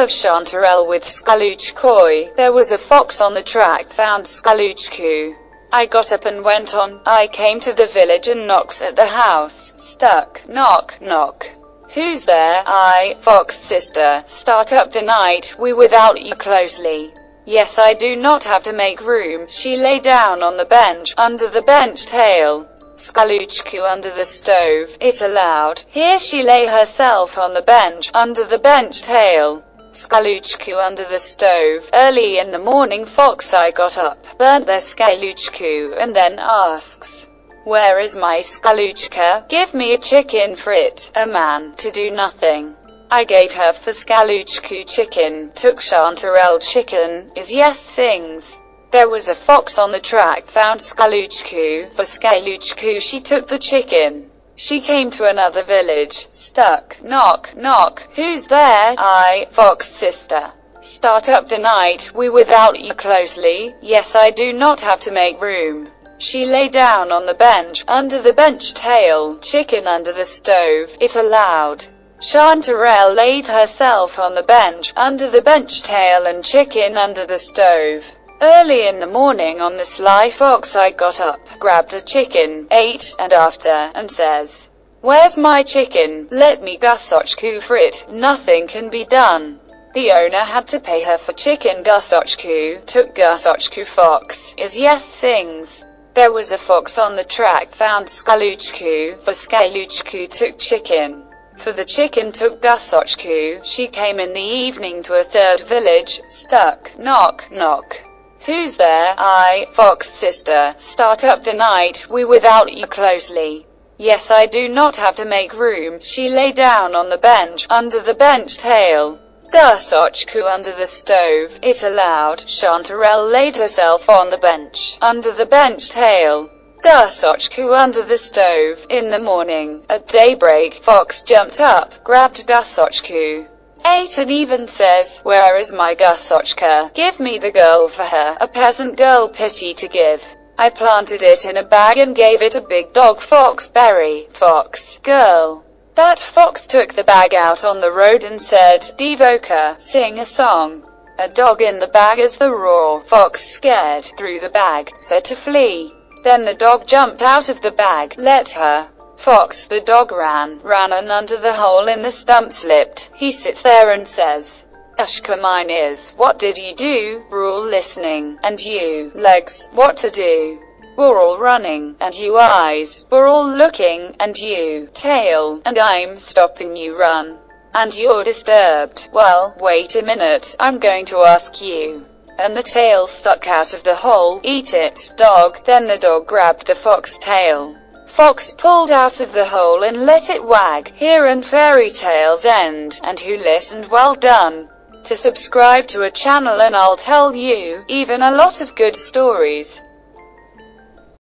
of Chanterelle with Skaluchkoi. There was a fox on the track, found Skaluchku. I got up and went on. I came to the village and knocks at the house. Stuck. Knock, knock. Who's there? I, Fox sister. Start up the night, we without you closely. Yes, I do not have to make room. She lay down on the bench, under the bench tail. Skaluchku under the stove, it allowed. Here she lay herself on the bench, under the bench tail. Skaluchku under the stove. Early in the morning Fox I got up, burnt their Skaluchku, and then asks, where is my Skaluchka? Give me a chicken for it, a man, to do nothing. I gave her for Skaluchku chicken, took Chanterelle chicken, is yes sings. There was a fox on the track, found Skaluchku, for Skaluchku she took the chicken. She came to another village, stuck, knock, knock, who's there? I, Fox sister. Start up the night, we without you closely, yes I do not have to make room. She lay down on the bench, under the bench tail, chicken under the stove, it allowed. Chanterelle laid herself on the bench, under the bench tail and chicken under the stove. Early in the morning on the sly fox I got up, grabbed a chicken, ate, and after, and says, where's my chicken? Let me Gasochku for it, nothing can be done. The owner had to pay her for chicken. Gasochku, took Gasochku fox, is yes sings. There was a fox on the track, found Skaluchku, for Skaluchku took chicken. For the chicken took Gasochku, she came in the evening to a third village, stuck, knock, knock. Who's there? I, Fox sister. Start up the night, we without you closely. Yes I do not have to make room. She lay down on the bench, under the bench tail. Gasochku under the stove, it allowed. Chanterelle laid herself on the bench, under the bench tail. Gasochku under the stove. In the morning, at daybreak, Fox jumped up, grabbed Gasochku, ate and even says, where is my Gasochka? Give me the girl for her, a peasant girl pity to give. I planted it in a bag and gave it a big dog fox berry, fox, girl. That fox took the bag out on the road and said, Devoka, sing a song. A dog in the bag as the roar. Fox scared, threw the bag, said to flee. Then the dog jumped out of the bag, let her. Fox, the dog ran, and under the hole in the stump slipped. He sits there and says, Ushka mine ears, what did you do? We're all listening, and you, legs, what to do? We're all running, and you eyes, we're all looking, and you, tail, and I'm stopping you run. And you're disturbed, well, wait a minute, I'm going to ask you. And the tail stuck out of the hole, eat it, dog. Then the dog grabbed the fox tail. Fox pulled out of the hole and let it wag. Here and fairy tales end, and who listened, well done. To subscribe to a channel and I'll tell you, even a lot of good stories.